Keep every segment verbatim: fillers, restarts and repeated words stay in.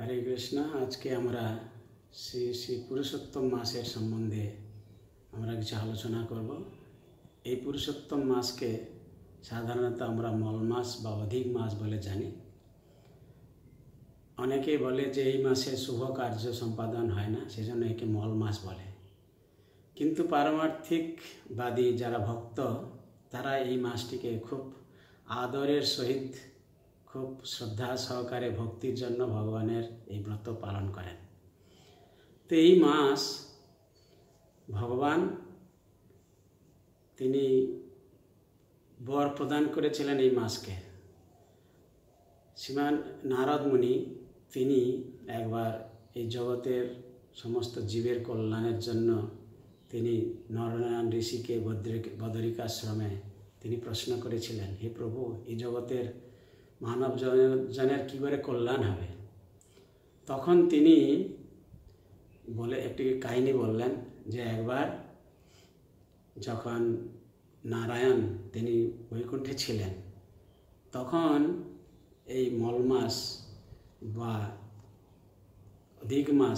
हरे कृष्ण। आज के আমরা শ্রী শ্রী পুরুষোত্তম মাসের সম্বন্ধে আমরা কিছু আলোচনা করব। এই পুরুষোত্তম মাসকে সাধারণত আমরা মল মাস বা অধিক মাস বলে জানি। অনেকেই বলে যে এই মাসে শুভ কার্য সম্পাদন হয় না, সেজন্য একে মল মাস বলে। কিন্তু পারমার্থিকবাদী যারা ভক্ত তারা এই মাসটিকে খুব আদরের সহিত খুব শ্রদ্ধা সহকারে ভক্তির জন্য ভগবানের এই ব্রত পালন করেন। তো এই মাস ভগবান তিনি বর প্রদান করেছিলেন এই মাসকে। শ্রীমান নারদ মুনি তিনি একবার এই জগতের সমস্ত জীবের কল্যাণের জন্য তিনি নরনারায়ণ ঋষিকে বদরিকাশ্রমে তিনি প্রশ্ন করেছিলেন, হে প্রভু, এই জগতের মানব জনের কী করে কল্যাণ হবে? তখন তিনি বলে একটি কাহিনী বললেন যে একবার যখন নারায়ণ তিনি বৈকুণ্ঠে ছিলেন, তখন এই মল মাস বা অধিক মাস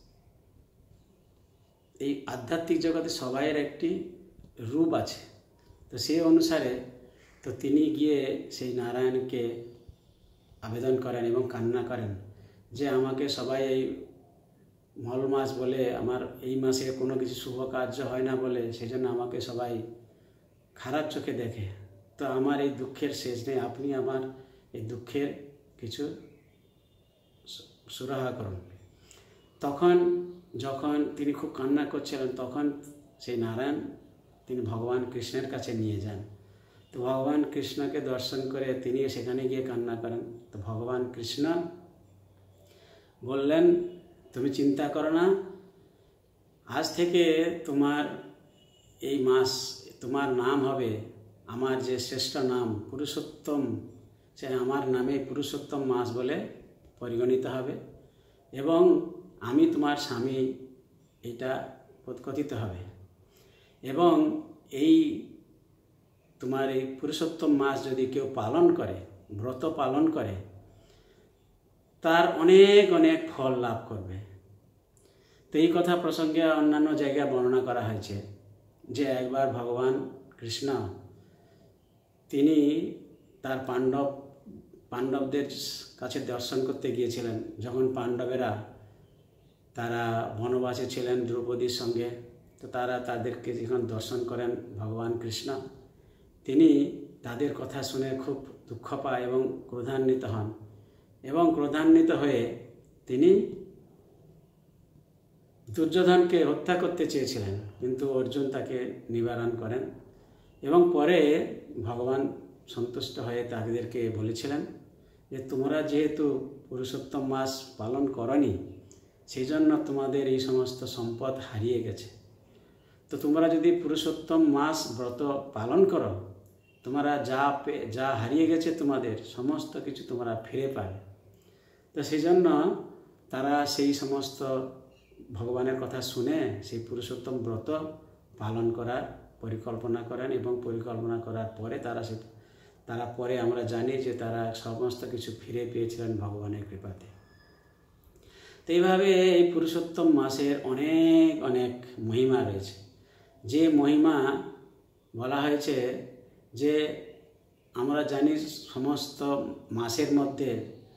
এই আধ্যাত্মিক জগতে সবাইয়ের একটি রূপ আছে। তো সেই অনুসারে তো তিনি গিয়ে সেই নারায়ণকে আবেদন করেন এবং কান্না করেন যে আমাকে সবাই এই মল মাস বলে, আমার এই মাসে কোনো কিছু শুভ কার্য হয় না বলে, সেজন্য আমাকে সবাই খারাপ চোখে দেখে। তো আমার এই দুঃখের শেষ নেই, আপনি আমার এই দুঃখের কিছু সুরাহা করুন। তখন যখন তিনি খুব কান্না করছিলেন, তখন সেই নারায়ণ তিনি ভগবান কৃষ্ণের কাছে নিয়ে যান। তো ভগবান কৃষ্ণকে দর্শন করে তিনি সেখানে গিয়ে কান্না করেন। তো ভগবান কৃষ্ণ বললেন, তুমি চিন্তা করো না, আজ থেকে তোমার এই মাস, তোমার নাম হবে আমার যে শ্রেষ্ঠ নাম পুরুষোত্তম, সে আমার নামে পুরুষোত্তম মাস বলে পরিগণিত হবে এবং আমি তোমার স্বামী এটা কথিত হবে। এবং এই তোমার এই পুরুষোত্তম মাস যদি কেউ পালন করে, ব্রত পালন করে, তার অনেক অনেক ফল লাভ করবে। তো এই কথা প্রসঙ্গে অন্যান্য জায়গায় বর্ণনা করা হয়েছে যে একবার ভগবান কৃষ্ণ তিনি তার পাণ্ডব পাণ্ডবদের কাছে দর্শন করতে গিয়েছিলেন। যখন পাণ্ডবেরা তারা বনবাসে ছিলেন দ্রৌপদীর সঙ্গে, তো তারা তাদেরকে যখন দর্শন করেন ভগবান কৃষ্ণ, তিনি তাদের কথা শুনে খুব দুঃখ পায় এবং ক্রোধান্বিত হন এবং ক্রোধান্বিত হয়ে তিনি দুর্যোধনকে হত্যা করতে চেয়েছিলেন, কিন্তু অর্জুন তাকে নিবারণ করেন। এবং পরে ভগবান সন্তুষ্ট হয়ে তাদেরকে বলেছিলেন যে তোমরা যেহেতু পুরুষোত্তম মাস পালন করনি, সেই জন্য তোমাদের এই সমস্ত সম্পদ হারিয়ে গেছে। তো তোমরা যদি পুরুষোত্তম মাস ব্রত পালন করো, তোমরা যা যা হারিয়ে গেছে তোমাদের সমস্ত কিছু তোমরা ফিরে পাবে। তো সেই জন্য তারা সেই সমস্ত ভগবানের কথা শুনে সেই পুরুষোত্তম ব্রত পালন করার পরিকল্পনা করেন এবং পরিকল্পনা করার পরে তারা সে তারা পরে আমরা জানি যে তারা সমস্ত কিছু ফিরে পেয়েছিলেন ভগবানের কৃপাতে। তো এইভাবে এই পুরুষোত্তম মাসের অনেক অনেক মহিমা রয়েছে। যে মহিমা বলা হয়েছে যে আমরা জানি সমস্ত মাসের মধ্যে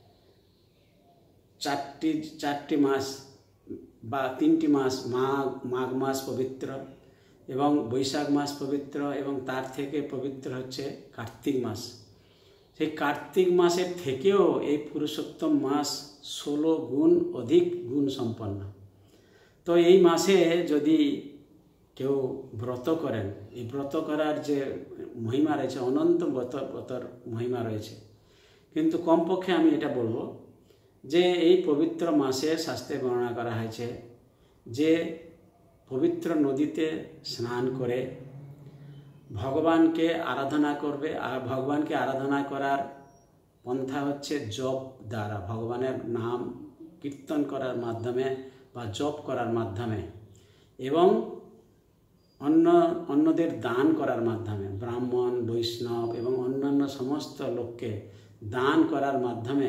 চারটি চারটি মাস বা তিনটি মাস, মাঘ মাঘ মাস পবিত্র এবং বৈশাখ মাস পবিত্র এবং তার থেকে পবিত্র হচ্ছে কার্তিক মাস। সেই কার্তিক মাসের থেকেও এই পুরুষোত্তম মাস ষোলো গুণ অধিক গুণ সম্পন্ন। তো এই মাসে যদি কেউ ব্রত করেন, এই ব্রত করার যে মহিমা রয়েছে, অনন্ত ব্রত ব্রতর মহিমা রয়েছে। কিন্তু কমপক্ষে আমি এটা বলবো যে এই পবিত্র মাসে শাস্ত্রে বর্ণনা করা হয়েছে যে পবিত্র নদীতে স্নান করে ভগবানকে আরাধনা করবে। আর ভগবানকে আরাধনা করার পন্থা হচ্ছে জপ দ্বারা, ভগবানের নাম কীর্তন করার মাধ্যমে বা জপ করার মাধ্যমে এবং অন্য অন্যদের দান করার মাধ্যমে, ব্রাহ্মণ, বৈষ্ণব এবং অন্যান্য সমস্ত লোককে দান করার মাধ্যমে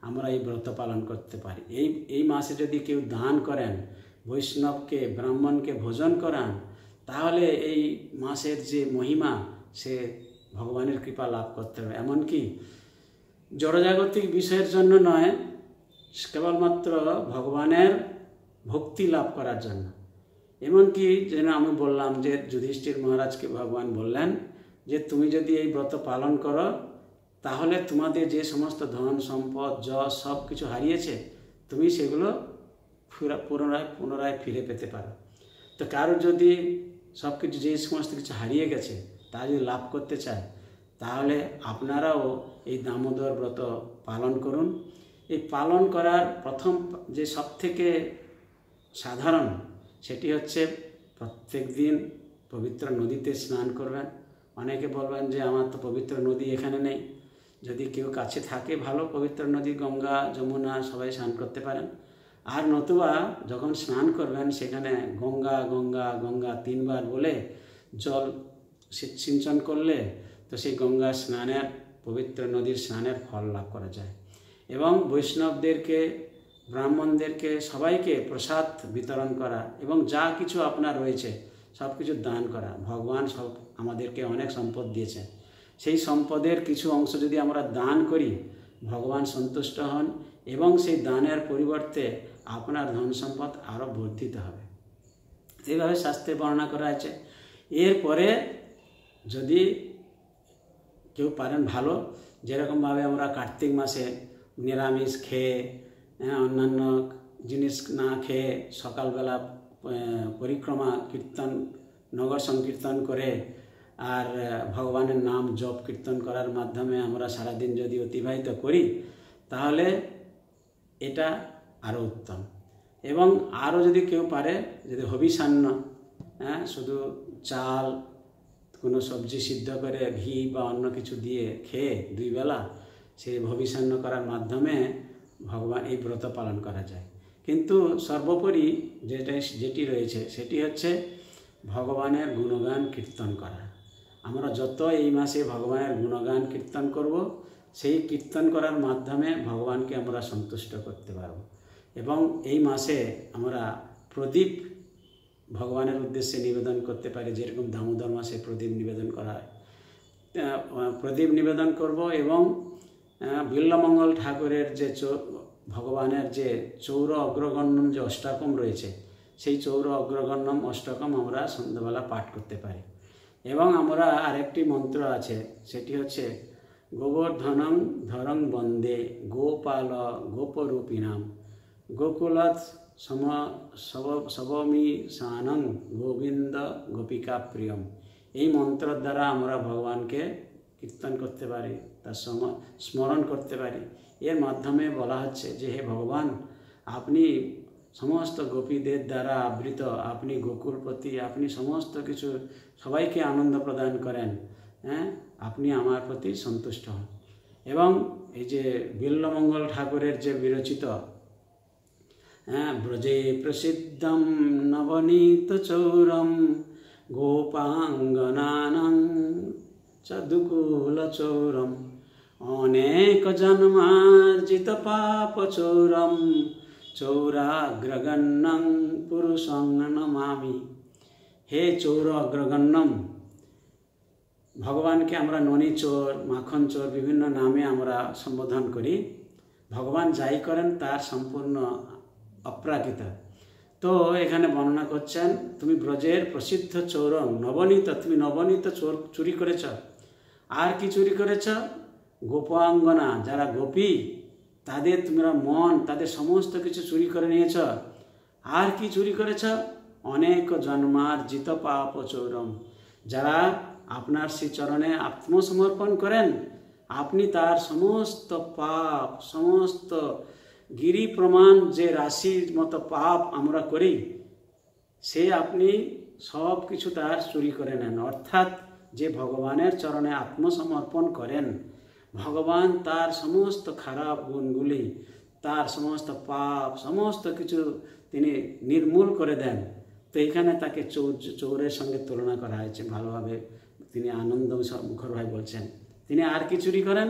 আমরা এই ব্রত পালন করতে পারি। এই এই মাসে যদি কেউ দান করেন, বৈষ্ণবকে ব্রাহ্মণকে ভোজন করান, তাহলে এই মাসের যে মহিমা সে ভগবানের কৃপা লাভ করতে হবে। এমনকি জড়জাগতিক বিষয়ের জন্য নয়, কেবলমাত্র ভগবানের ভক্তি লাভ করার জন্য। এমনকি যেন আমি বললাম যে যুধিষ্ঠির মহারাজকে ভগবান বললেন যে তুমি যদি এই ব্রত পালন করো তাহলে তোমাদের যে সমস্ত ধন সম্পদ যশ সব কিছু হারিয়েছে তুমি সেগুলো পুনরায় পুনরায় ফিরে পেতে পারো। তো কারো যদি সব কিছু যে সমস্ত কিছু হারিয়ে গেছে তা যদি লাভ করতে চায় তাহলে আপনারাও এই দামোদর ব্রত পালন করুন। এই পালন করার প্রথম যে সব থেকে সাধারণ সেটি হচ্ছে প্রত্যেক দিন পবিত্র নদীতে স্নান করবেন। অনেকে বলবেন যে আমার তো পবিত্র নদী এখানে নেই। যদি কেউ কাছে থাকে ভালো, পবিত্র নদী গঙ্গা যমুনা সবাই স্নান করতে পারেন। আর নতুবা যখন স্নান করবেন সেখানে গঙ্গা গঙ্গা গঙ্গা তিনবার বলে জল সিঞ্চন করলে তো সেই গঙ্গা স্নানের পবিত্র নদীর স্নানের ফল লাভ করা যায়। এবং বৈষ্ণবদেরকে ব্রাহ্মণদেরকে সবাইকে প্রসাদ বিতরণ করা এবং যা কিছু আপনার রয়েছে সব কিছু দান করা। ভগবান সব আমাদেরকে অনেক সম্পদ দিয়েছে, সেই সম্পদের কিছু অংশ যদি আমরা দান করি ভগবান সন্তুষ্ট হন এবং সেই দানের পরিবর্তে আপনার ধন সম্পদ আরও বর্ধিত হবে। এইভাবে শাস্ত্রে বর্ণনা করা আছে। এরপরে যদি কেউ পারেন ভালো, যেরকমভাবে আমরা কার্তিক মাসে নিরামিষ খেয়ে অন্যান্য জিনিস না খেয়ে সকালবেলা পরিক্রমা কীর্তন নগর সংকীর্তন করে আর ভগবানের নাম জপ কীর্তন করার মাধ্যমে আমরা সারাদিন যদি অতিবাহিত করি তাহলে এটা আরও উত্তম। এবং আরও যদি কেউ পারে, যদি হবিষান্ন, হ্যাঁ শুধু চাল কোনো সবজি সিদ্ধ করে ঘি বা অন্য কিছু দিয়ে খেয়ে দুই বেলা সেই হবিষান্ন করার মাধ্যমে ভগবান এই ব্রত পালন করা যায়। কিন্তু সর্বোপরি যেটা যেটি রয়েছে সেটি হচ্ছে ভগবানের গুণগান কীর্তন করা। আমরা যত এই মাসে ভগবানের গুণগান কীর্তন করব সেই কীর্তন করার মাধ্যমে ভগবানকে আমরা সন্তুষ্ট করতে পারব। এবং এই মাসে আমরা প্রদীপ ভগবানের উদ্দেশ্যে নিবেদন করতে পারি, যেরকম দামোদর মাসে প্রদীপ নিবেদন করা হয়, প্রদীপ নিবেদন করব। এবং বিল্বমঙ্গল ঠাকুরের যে ভগবানের যে চৌর অগ্রগণ্যম যে অষ্টকম রয়েছে সেই চৌর অগ্রগণ্যম অষ্টকম আমরা সন্ধ্যাবেলা পাঠ করতে পারি। এবং আমরা আরেকটি মন্ত্র আছে, সেটি হচ্ছে গোবর্ধনং ধরং বন্দে গোপাল গোপরূপিণাম গোকুলত সম সব সবমি সানং গোবিন্দ গোপিকা প্রিয়ম। এই মন্ত্রের দ্বারা আমরা ভগবানকে কীর্তন করতে পারি, তার সম স্মরণ করতে পারি। এর মাধ্যমে বলা হচ্ছে যে হে ভগবান, আপনি সমস্ত গোপীদের দ্বারা আবৃত, আপনি গোকুলপতি, আপনি সমস্ত কিছু সবাইকে আনন্দ প্রদান করেন, হ্যাঁ আপনি আমার প্রতি সন্তুষ্ট হন। এবং এই যে বিল্বমঙ্গল ঠাকুরের যে বিরচিত হ্যাঁ ব্রজে প্রসিদ্ধম নবনীত চৌরম গোপাঙ্গনানং চদুকুল চৌরম অনেক জন্মার্জিত পাপ চৌরম চৌরাগ্রগণ্যং পুরুষং নমামি। হে চৌর অগ্রগণ্যম, ভগবানকে আমরা ননী চোর, মাখন চোর বিভিন্ন নামে আমরা সম্বোধন করি। ভগবান যাই করেন তার সম্পূর্ণ অপ্রাকৃত। তো এখানে বর্ণনা করছেন তুমি ব্রজের প্রসিদ্ধ চৌরম নবনীত, তুমি নবনীত চোর চুরি করেছ। আর কি চুরি করেছ? গোপাঙ্গনা, যারা গোপী তাদের তোমরা মন, তাদের সমস্ত কিছু চুরি করে নিয়েছ। আর কি চুরি করেছ? অনেক জন্মার্জিত পাপ চৌরম, যারা আপনার শ্রী চরণে আত্মসমর্পণ করেন আপনি তার সমস্ত পাপ, সমস্ত গিরি প্রমাণ যে রাশির মতো পাপ আমরা করি সে আপনি সব কিছু তার চুরি করে নেন। অর্থাৎ যে ভগবানের চরণে আত্মসমর্পণ করেন ভগবান তার সমস্ত খারাপ গুণগুলি, তার সমস্ত পাপ সমস্ত কিছু তিনি নির্মূল করে দেন। তো এখানে তাকে চৌ চৌরের সঙ্গে তুলনা করা হয়েছে। ভালোভাবে তিনি আনন্দ মুখরভাবে বলছেন। তিনি আর কি চুরি করেন?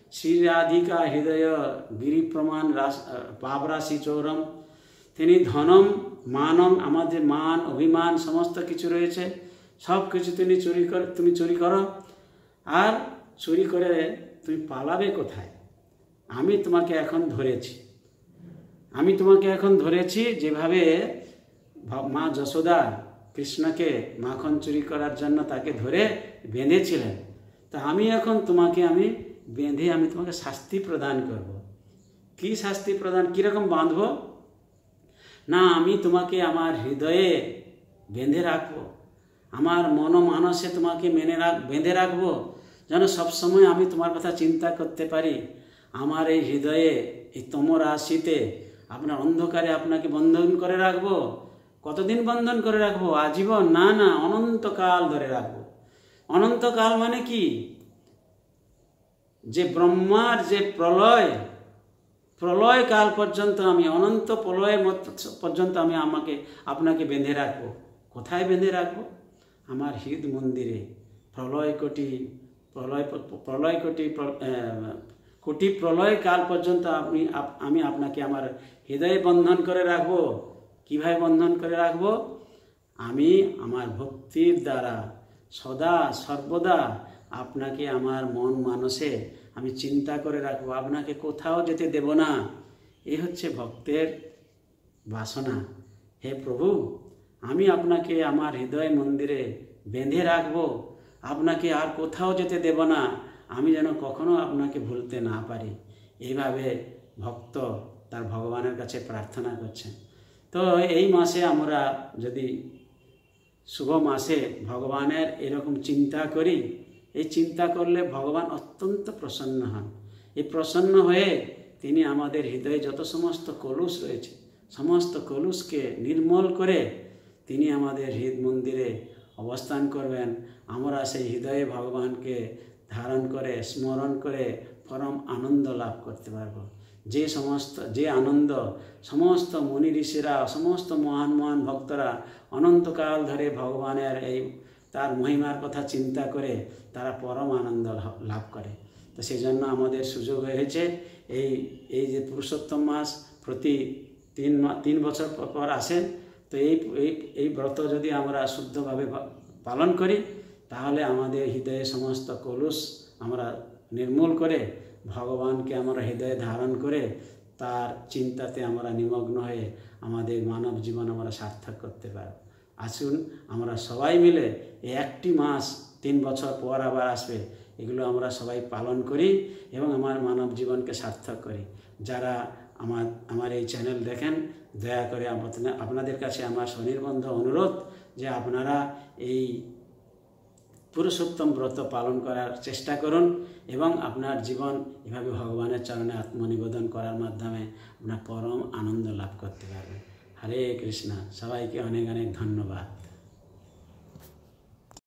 শ্রী রাধিকা হৃদয় গিরিপ্রমাণ রাস পাবরাশি চৌরম। তিনি ধনম মানম, আমাদের মান অভিমান সমস্ত কিছু রয়েছে, সব কিছু তিনি চুরি কর তুমি চুরি করো। আর চুরি করে তুমি পালাবে কোথায়? আমি তোমাকে এখন ধরেছি, আমি তোমাকে এখন ধরেছি। যেভাবে মা যশোদা কৃষ্ণকে মাখন চুরি করার জন্য তাকে ধরে বেঁধেছিলেন, তা আমি এখন তোমাকে আমি বেঁধে আমি তোমাকে শাস্তি প্রদান করব। কি শাস্তি প্রদান, কীরকম বাঁধব? না, আমি তোমাকে আমার হৃদয়ে বেঁধে রাখবো, আমার মন মানসে তোমাকে মেনে রাখ বেঁধে রাখবো, যেন সবসময় আমি তোমার কথা চিন্তা করতে পারি। আমার এই হৃদয়ে এই তমো রাশিতে আপনার অন্ধকারে আপনাকে বন্ধন করে রাখবো। কতদিন বন্ধন করে রাখবো? আজীবন? না না, অনন্তকাল ধরে রাখবো। অনন্তকাল মানে কি? যে ব্রহ্মার যে প্রলয়, প্রলয় কাল পর্যন্ত আমি, অনন্ত প্রলয়ের পর্যন্ত আমি আমাকে আপনাকে বেঁধে রাখবো। কোথায় বেঁধে রাখবো? আমার হৃদ মন্দিরে। প্রলয় কোটি প্রলয় প্রলয় কোটি কোটি প্রলয় কাল পর্যন্ত আপনি আমি আপনাকে আমার হৃদয়ে বন্ধন করে রাখবো। কিভাবে বন্ধন করে রাখবো? আমি আমার ভক্তির দ্বারা সদা সর্বদা আপনাকে আমার মন মানসে আমি চিন্তা করে রাখবো, আপনাকে কোথাও যেতে দেব না। এই হচ্ছে ভক্তের বাসনা। হে প্রভু, আমি আপনাকে আমার হৃদয় মন্দিরে বেঁধে রাখবো, আপনাকে আর কোথাও যেতে দেব না, আমি যেন কখনো আপনাকে ভুলতে না পারি। এইভাবে ভক্ত তার ভগবানের কাছে প্রার্থনা করছেন। তো এই মাসে আমরা যদি শুভ মাসে ভগবানের এরকম চিন্তা করি, এই চিন্তা করলে ভগবান অত্যন্ত প্রসন্ন হন। এই প্রসন্ন হয়ে তিনি আমাদের হৃদয়ে যত সমস্ত কলুষ রয়েছে সমস্ত কলুষকে নির্মল করে তিনি আমাদের হৃদ মন্দিরে অবস্থান করবেন। আমরা সেই হৃদয়ে ভগবানকে ধারণ করে স্মরণ করে পরম আনন্দ লাভ করতে পারব। যে সমস্ত যে আনন্দ সমস্ত মুনি ঋষিরা সমস্ত মহান মহান ভক্তরা অনন্তকাল ধরে ভগবানের এই তার মহিমার কথা চিন্তা করে তারা পরম আনন্দ লাভ করে। তো সেই জন্য আমাদের সুযোগ হয়েছে এই এই যে পুরুষোত্তম মাস প্রতি তিন তিন বছর পর আসে। তো এই এই ব্রত যদি আমরা শুদ্ধভাবে পালন করি তাহলে আমাদের হৃদয়ে সমস্ত কলুষ আমরা নির্মূল করে ভগবানকে আমরা হৃদয়ে ধারণ করে তার চিন্তাতে আমরা নিমগ্ন হয়ে আমাদের মানব জীবন আমরা সার্থক করতে পারব। আসুন আমরা সবাই মিলে এই একটি মাস তিন বছর পর আবার আসবে, এগুলো আমরা সবাই পালন করি এবং আমার মানব জীবনকে সার্থক করি। যারা আমার আমার এই চ্যানেল দেখেন, দয়া করে আপনাদের কাছে আমার স্বনির্বন্ধ অনুরোধ যে আপনারা এই পুরুষোত্তম ব্রত পালন করার চেষ্টা করুন এবং আপনার জীবন এভাবে ভগবানের চরণে আত্মনিবেদন করার মাধ্যমে আপনার পরম আনন্দ লাভ করতে পারবেন। হরে কৃষ্ণ। সবাইকে অনেক অনেক ধন্যবাদ।